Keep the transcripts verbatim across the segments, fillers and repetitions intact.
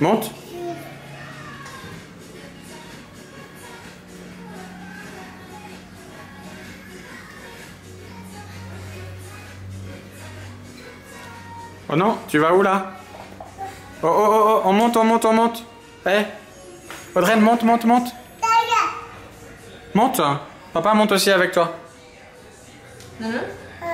Monte. Oh non, tu vas où là? Oh oh oh oh, on monte, on monte, on monte. Eh hey. Audrey, monte, monte, monte. Monte. Papa monte aussi avec toi. Non, non.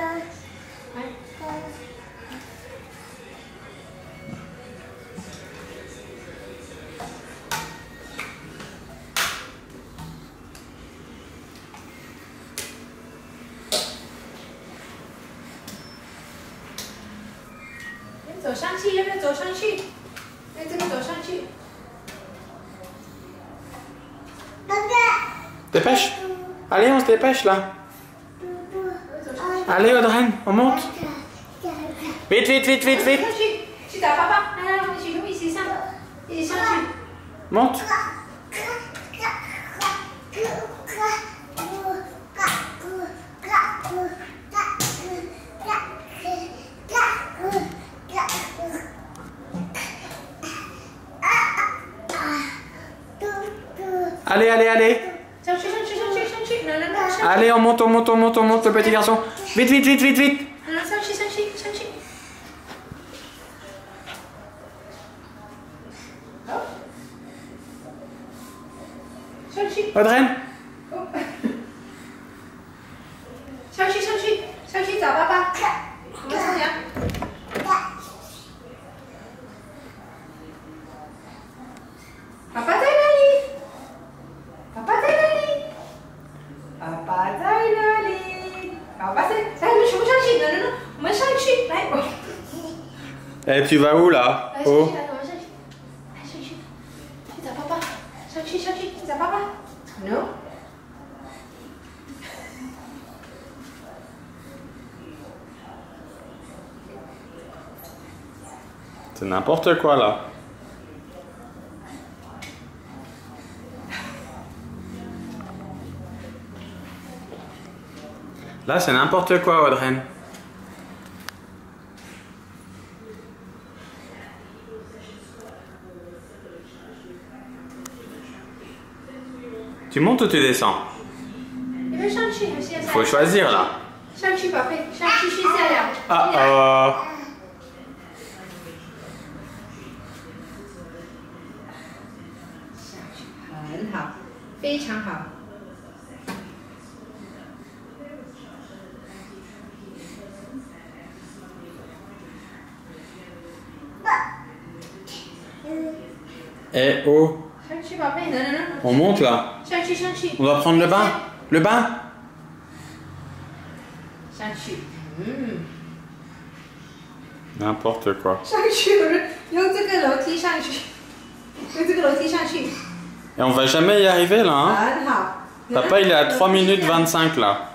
走上去，要不要走上去？哎，这个走上去。 Dépêche. Allez, on se dépêche là. Allez, Audrey, on monte. Vite, vite, vite, vite, vite. 去找爸爸，来来，我们一起一起上，一起上去。 Monte. Allez, allez, allez. Allez, on monte, on monte, on monte, on monte, le petit garçon. Vite, vite, vite, vite, vite. Audrey. 上去，上去，上去找爸爸。我们上去。爸爸在哪里？爸爸在哪里？爸爸在哪里？爸爸在，来，我们全部上去，来来来，我们上去，来，我。 Eh, tu vas où là? 来，上去，来，我们上去，来，上去，去找爸爸，上去，上去，去找爸爸。No。 C'est n'importe quoi là. Là, c'est n'importe quoi, Audrey. Tu montes ou tu descends? Il faut choisir là. Ah oh. 很好，非常好。 Eh oh. 上去，宝贝，能能能。 On monte là. 上去，上去。 On doit prendre le bain. Le bain. 上去。嗯。 N'importe quoi. 上去，用这个楼梯上去，用这个楼梯上去。 Et on va jamais y arriver là, hein? Papa, il est à trois minutes vingt-cinq là.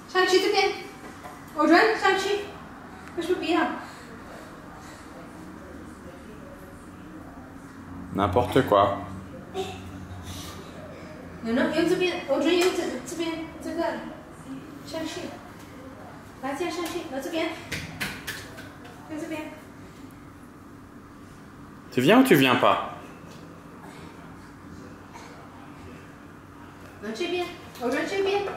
N'importe quoi. Non, non, 用这边，我觉得用这这边这个上去，来这样上去，来这边，用这边。 Tu viens ou tu viens pas? 来这边，我说这边。